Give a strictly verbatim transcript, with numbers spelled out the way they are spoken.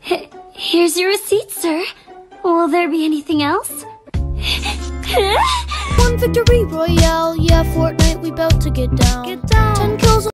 H here's your receipt, sir. Will there be anything else? One victory royale, yeah, Fortnite, we bout to get down. Get down. ten